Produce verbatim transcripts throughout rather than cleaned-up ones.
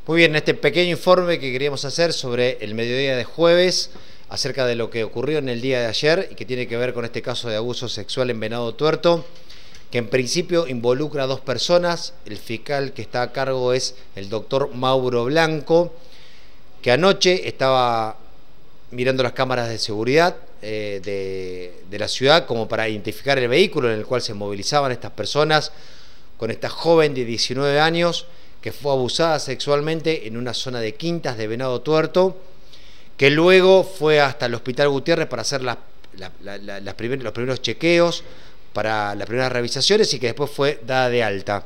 Muy bien, este pequeño informe que queríamos hacer sobre el mediodía de jueves, acerca de lo que ocurrió en el día de ayer y que tiene que ver con este caso de abuso sexual en Venado Tuerto, que en principio involucra a dos personas. El fiscal que está a cargo es el doctor Mauro Blanco, que anoche estaba mirando las cámaras de seguridad eh, de, de la ciudad como para identificar el vehículo en el cual se movilizaban estas personas con esta joven de diecinueve años que fue abusada sexualmente en una zona de Quintas de Venado Tuerto, que luego fue hasta el Hospital Gutiérrez para hacer la, la, la, la, las primer, los primeros chequeos, para las primeras revisaciones, y que después fue dada de alta.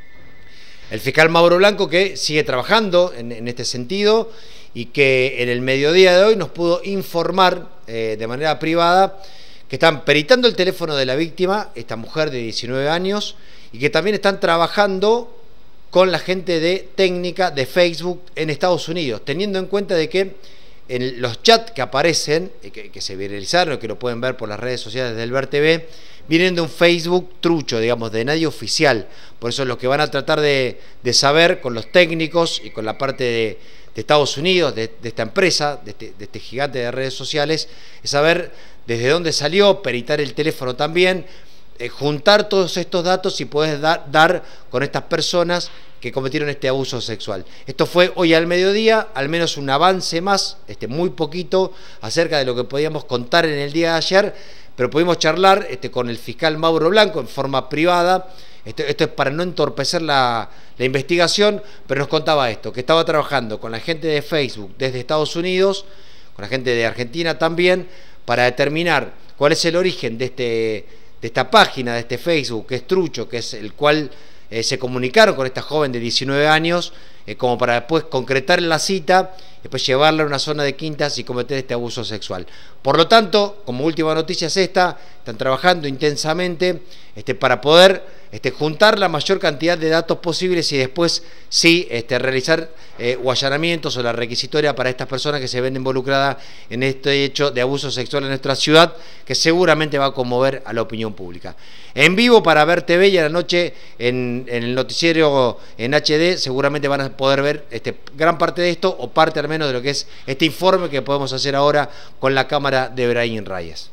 El fiscal Mauro Blanco, que sigue trabajando en, en este sentido y que en el mediodía de hoy nos pudo informar eh, de manera privada que están peritando el teléfono de la víctima, esta mujer de diecinueve años, y que también están trabajando con la gente de técnica de Facebook en Estados Unidos, teniendo en cuenta de que en los chats que aparecen, que, que se viralizaron, que lo pueden ver por las redes sociales del Ver T V, vienen de un Facebook trucho, digamos, de nadie oficial. Por eso lo que van a tratar de, de saber con los técnicos y con la parte de, de Estados Unidos, de, de esta empresa, de este, de este gigante de redes sociales, es saber desde dónde salió, peritar el teléfono también, eh, juntar todos estos datos y poder dar, dar con estas personas que cometieron este abuso sexual. Esto fue hoy al mediodía, al menos un avance más, este, muy poquito, acerca de lo que podíamos contar en el día de ayer, pero pudimos charlar este, con el fiscal Mauro Blanco en forma privada. Esto, esto es para no entorpecer la, la investigación, pero nos contaba esto, que estaba trabajando con la gente de Facebook desde Estados Unidos, con la gente de Argentina también, para determinar cuál es el origen de, este, de esta página, de este Facebook, que es trucho, que es el cual Eh, se comunicaron con esta joven de diecinueve años, eh, como para después concretar la cita, después llevarla a una zona de Quintas y cometer este abuso sexual. Por lo tanto, como última noticia es esta, están trabajando intensamente este, para poder este, juntar la mayor cantidad de datos posibles y después sí este, realizar eh, o allanamientos o la requisitoria para estas personas que se ven involucradas en este hecho de abuso sexual en nuestra ciudad, que seguramente va a conmover a la opinión pública. En vivo para Ver T V y a la noche en, en el noticiero en H D seguramente van a poder ver este, gran parte de esto o parte al menos de lo que es este informe que podemos hacer ahora con la cámara de Brahim Reyes.